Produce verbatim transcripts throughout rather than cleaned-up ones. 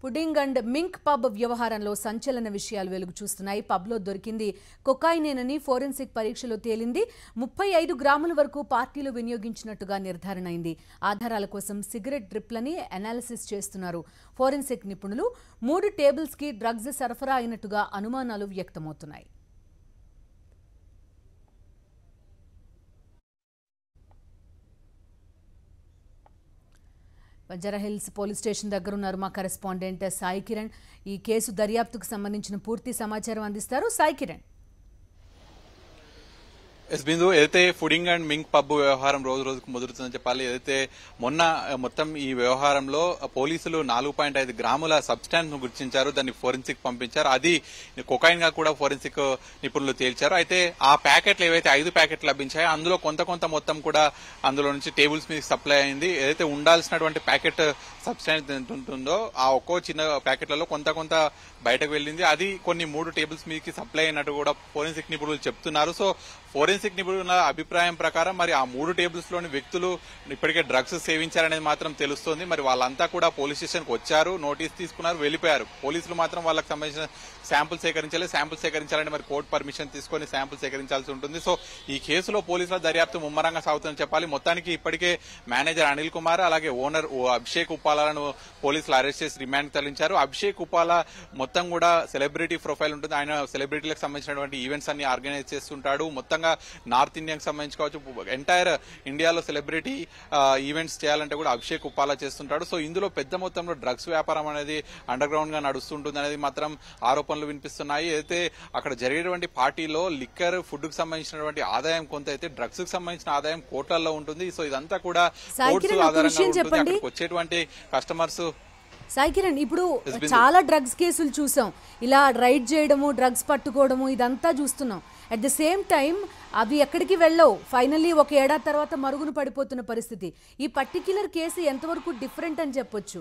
Pudding and mink pub వ్యవహారంలో సంచలన విషయాలు వెలుగు చూస్తున్నాయి. పబ్లో దొరికింది కొకాయినేనని ఫోరెన్సిక్ పరీక్షలో తేలింది. ముప్పై ఐదు గ్రాముల వరకు పార్టీలు వినియోగించినట్టుగా నిర్ధారణ అయింది. ఆధారాల కోసం సిగరెట్ డ్రిప్లని అనాలిసిస్ చేస్తున్నారు ఫోరెన్సిక్ నిపుణులు. మూడు టేబుల్స్ కి డ్రగ్స్ సరఫరా అయినట్టుగా అనుమానాలు వ్యక్తమవుతున్నాయి. బంజారాహిల్స్ పోలీస్ స్టేషన్ దగ్గర ఉన్నారు మా కరెస్పాండెంట్ సాయి కిరణ్. ఈ కేసు దర్యాప్తుకు సంబంధించిన పూర్తి సమాచారం అందిస్తారు. సాయి కిరణ్. ఎస్ బిందు, ఏదైతే ఫుడింగ్ అండ్ మింక్ పబ్ వ్యవహారం రోజు రోజుకు ముదురుతుందని చెప్పాలి. ఏదైతే మొన్న మొత్తం ఈ వ్యవహారంలో పోలీసులు నాలుగు పాయింట్ ఐదు గ్రాముల సబ్స్టాన్స్ ను గుర్తించారు. దాన్ని ఫోరెన్సిక్ పంపించారు. అది కొకైన్ గా కూడా ఫోరెన్సిక్ నిపుణులు తేల్చారు. అయితే ఆ ప్యాకెట్లు ఏవైతే ఐదు ప్యాకెట్లు లభించాయో అందులో కొంత కొంత మొత్తం కూడా అందులో నుంచి టేబుల్స్ మీద సప్లై అయింది. ఏదైతే ఉండాల్సినటువంటి ప్యాకెట్ సబ్స్టాన్స్ ఎంత ఉంటుందో ఆ ఒక్కో చిన్న ప్యాకెట్లలో కొంత కొంత బయటకు వెళ్ళింది. అది కొన్ని మూడు టేబుల్స్ మీదకి సప్లై అయినట్టు కూడా ఫోరెన్సిక్ నిపుణులు చెప్తున్నారు. సో ఫోరెన్సిక్ నిపుణుల అభిప్రాయం ప్రకారం మరి ఆ మూడు టేబుల్స్ లోని వ్యక్తులు ఇప్పటికే డ్రగ్స్ సేవించారనేది మాత్రం తెలుస్తోంది. మరి వాళ్ళంతా కూడా పోలీస్ స్టేషన్ కు వచ్చారు, నోటీస్ తీసుకున్నారు, వెళ్లిపోయారు. పోలీసులు మాత్రం వాళ్ళకి సంబంధించిన శాంపుల్ సేకరించాలి. శాంపుల్ సేకరించాలంటే మరి కోర్టు పర్మిషన్ తీసుకుని శాంపుల్ సేకరించాల్సి ఉంటుంది. సో ఈ కేసులో పోలీసుల దర్యాప్తు ముమ్మరంగా సాగుతుందని చెప్పాలి. మొత్తానికి ఇప్పటికే మేనేజర్ అనిల్ కుమార్ అలాగే ఓనర్ అభిషేక్ ఉపాలను పోలీసులు అరెస్ట్ చేసి రిమాండ్ తరలించారు. అభిషేక్ ఉపాల మొత్తం కూడా సెలబ్రిటీ ప్రొఫైల్ ఉంటుంది. ఆయన సెలబ్రిటీలకు సంబంధించినటువంటి ఈవెంట్స్ అన్ని ఆర్గనైజ్ చేస్తుంటాడు. మొత్తంగా నార్త్ ఇండియాకి సంబంధించి కావచ్చు, ఎంటైర్ ఇండియాలో సెలబ్రిటీ ఈవెంట్స్ చేయాలంటే కూడా అభిషేక్ ఉపాల చేస్తుంటాడు. సో ఇందులో పెద్ద మొత్తంలో డ్రగ్స్ వ్యాపారం అనేది అండర్ గ్రౌండ్ గా నడుస్తుంటుంది అనేది మాత్రం ఆరోపణలు వినిపిస్తున్నాయి. అయితే అక్కడ జరిగేటువంటి పార్టీలో లిక్కర్, ఫుడ్ కు సంబంధించినటువంటి ఆదాయం కొంత అయితే డ్రగ్స్ కు సంబంధించిన ఆదాయం కోట్లలో ఉంటుంది. సో ఇదంతా కూడా కోర్టు ఆధారంగా ఉంటుంది. అక్కడికి వచ్చేటువంటి కస్టమర్స్ సాయి కిరణ్, ఇప్పుడు చాలా డ్రగ్స్ కేసులు చూసాం. ఇలా రైడ్ చేయడము, డ్రగ్స్ పట్టుకోవడము ఇదంతా చూస్తున్నాం. అట్ ద సేమ్ టైం అవి ఎక్కడికి వెళ్ళవు. ఫైనల్లీ ఒక ఏడాది తర్వాత మరుగున పడిపోతున్న పరిస్థితి. ఈ పర్టిక్యులర్ కేసు ఎంతవరకు డిఫరెంట్ అని చెప్పొచ్చు?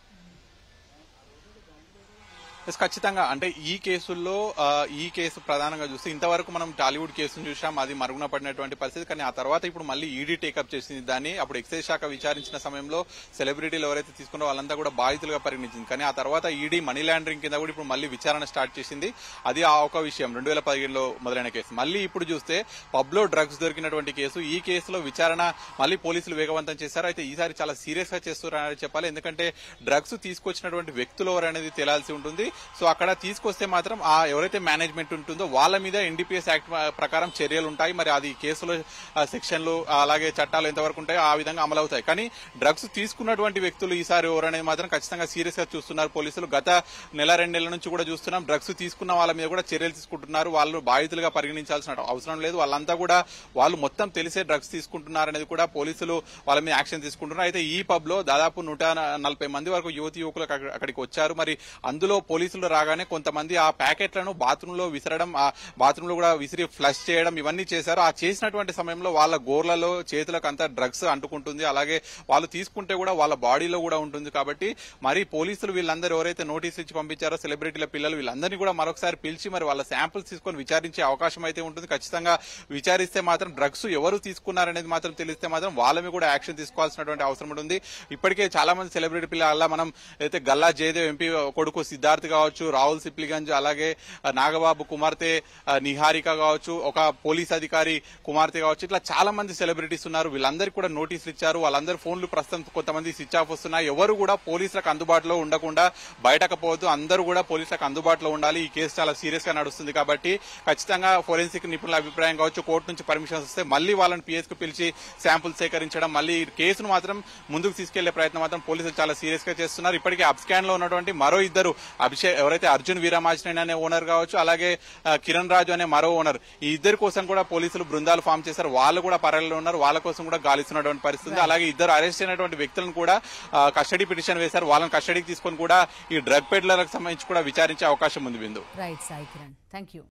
ఖచ్చితంగా అంటే ఈ కేసుల్లో ఈ కేసు ప్రధానంగా చూస్తే ఇంతవరకు మనం టాలీవుడ్ కేసును చూసాం, అది మరుగున పడినటువంటి పరిస్థితి. కానీ ఆ తర్వాత ఇప్పుడు మళ్ళీ ఈడీ టేకప్ చేసింది దాన్ని. అప్పుడు ఎక్సైజ్ శాఖ విచారించిన సమయంలో సెలబ్రిటీలు ఎవరైతే తీసుకున్నారో వాళ్ళంతా కూడా బాధితులుగా పరిగణించింది. కానీ ఆ తర్వాత ఈడీ మనీ లాండరింగ్ కింద కూడా ఇప్పుడు మళ్ళీ విచారణ స్టార్ట్ చేసింది. అది ఆ ఒక విషయం రెండు వేల పదిహేడులో మొదలైన కేసు. మళ్ళీ ఇప్పుడు చూస్తే పబ్ లో డ్రగ్స్ దొరికినటువంటి కేసు. ఈ కేసులో విచారణ మళ్ళీ పోలీసులు వేగవంతం చేశారు. అయితే ఈసారి చాలా సీరియస్ గా చేస్తున్నారని చెప్పాలి. ఎందుకంటే డ్రగ్స్ తీసుకొచ్చినటువంటి వ్యక్తులు ఎవరనేది తేలాల్సి ఉంటుంది. సో అక్కడ తీసుకొస్తే మాత్రం ఆ ఎవరైతే మేనేజ్మెంట్ ఉంటుందో వాళ్ళ మీద ఎన్డీపీఎస్ యాక్ట్ ప్రకారం చర్యలు ఉంటాయి. మరి అది కేసులో సెక్షన్లు అలాగే చట్టాలు ఎంతవరకు ఉంటాయో ఆ విధంగా అమలవుతాయి. కానీ డ్రగ్స్ తీసుకున్నటువంటి వ్యక్తులు ఈసారి ఎవరనేది మాత్రం ఖచ్చితంగా సీరియస్ గా చూస్తున్నారు పోలీసులు. గత నెల రెండు నెలల నుంచి కూడా చూస్తున్నాం. డ్రగ్స్ తీసుకున్న వాళ్ళ మీద కూడా చర్యలు తీసుకుంటున్నారు. వాళ్ళు బాధితులుగా పరిగణించాల్సిన అవసరం లేదు. వాళ్ళంతా కూడా వాళ్ళు మొత్తం తెలిసే డ్రగ్స్ తీసుకుంటున్నారనేది కూడా పోలీసులు వాళ్ళ మీద యాక్షన్ తీసుకుంటున్నారు. అయితే ఈ పబ్ లో దాదాపు నూట నలభై మంది వరకు యువతి యువకులు అక్కడికి వచ్చారు. మరి అందులో పోలీసులు రాగానే కొంతమంది ఆ ప్యాకెట్లను బాత్రూమ్ లో విసరడం, ఆ బాత్రూమ్ లో కూడా విసిరి ఫ్లష్ చేయడం ఇవన్నీ చేశారు. ఆ చేసినటువంటి సమయంలో వాళ్ళ గోర్లలో చేతులకు అంతా డ్రగ్స్ అంటుకుంటుంది. అలాగే వాళ్ళు తీసుకుంటే కూడా వాళ్ళ బాడీలో కూడా ఉంటుంది. కాబట్టి మరి పోలీసులు వీళ్ళందరూ ఎవరైతే నోటీస్ ఇచ్చి పంపించారో సెలబ్రిటీల పిల్లలు వీళ్ళందరినీ కూడా మరొకసారి పిలిచి మరి వాళ్ళ శాంపుల్స్ తీసుకొని విచారించే అవకాశం అయితే ఉంటుంది. ఖచ్చితంగా విచారిస్తే మాత్రం డ్రగ్స్ ఎవరు తీసుకున్నారనేది మాత్రం తెలిస్తే మాత్రం వాళ్ళ మీద కూడా యాక్షన్ తీసుకోవాల్సినటువంటి అవసరం ఉంటుంది. ఇప్పటికే చాలా మంది సెలబ్రిటీ పిల్లల మనం అయితే గల్లా జయదేవ్ ఎంపీ కొడుకు సిద్ధార్థ్ కావచ్చు, రాహుల్ సిప్లిగంజ్, అలాగే నాగబాబు కుమార్తె నిహారిక కావచ్చు, ఒక పోలీస్ అధికారి కుమార్తె కావచ్చు, ఇట్లా చాలా మంది సెలబ్రిటీస్ ఉన్నారు. వీళ్ళందరికీ కూడా నోటీసులు ఇచ్చారు. వాళ్ళందరి ఫోన్లు ప్రస్తుతం కొంతమంది స్విచ్ ఆఫ్ వస్తున్నాయి. ఎవరు కూడా పోలీసులకు అందుబాటులో ఉండకుండా బయటకపోవద్దు. అందరూ కూడా పోలీసులకు అందుబాటులో ఉండాలి. ఈ కేసు చాలా సీరియస్ గా నడుస్తుంది కాబట్టి ఖచ్చితంగా ఫోరెన్సిక్ నిపుణుల అభిప్రాయం కావచ్చు, కోర్టు నుంచి పర్మిషన్స్ వస్తే మళ్ళీ వాళ్ళని పిఎస్ కు పిలిచి శాంపుల్ సేకరించడం, మళ్ళీ కేసును మాత్రం ముందుకు తీసుకెళ్లే ప్రయత్నం మాత్రం పోలీసులు చాలా సీరియస్ గా చేస్తున్నారు. ఇప్పటికే అబ్స్కాన్ లో ఉన్నటువంటి మరో ఇద్దరు అభిషేక్ ఎవరైతే అర్జున్ వీరమాచినేని అనే ఓనర్ కావచ్చు, అలాగే కిరణ్ రాజు అనే మరో ఓనర్, ఈ ఇద్దరి కోసం కూడా పోలీసులు బృందాలు ఫామ్ చేశారు. వాళ్ళు కూడా పరారీలో ఉన్నారు. వాళ్ళ కోసం కూడా గాలిస్తున్నటువంటి పరిస్థితి. అలాగే ఇద్దరు అరెస్ట్ అయినటువంటి వ్యక్తులను కూడా కస్టడీ పిటిషన్ వేశారు. వాళ్ళని కస్టడీకి తీసుకొని కూడా ఈ డ్రగ్ పెడ్లర్లకు సంబంధించి కూడా విచారించే అవకాశం ఉంది. Bindu. Right Sai Kiran, thank you.